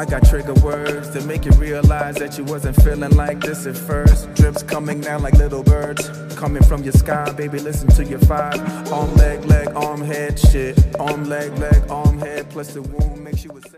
got trigger words to make you realize that you wasn't feeling like this at first. Drips coming down like little birds, coming from your sky, baby, listen to your vibe. Arm, leg, arm, head, shit. Arm, leg, arm, head, plus the wound makes you a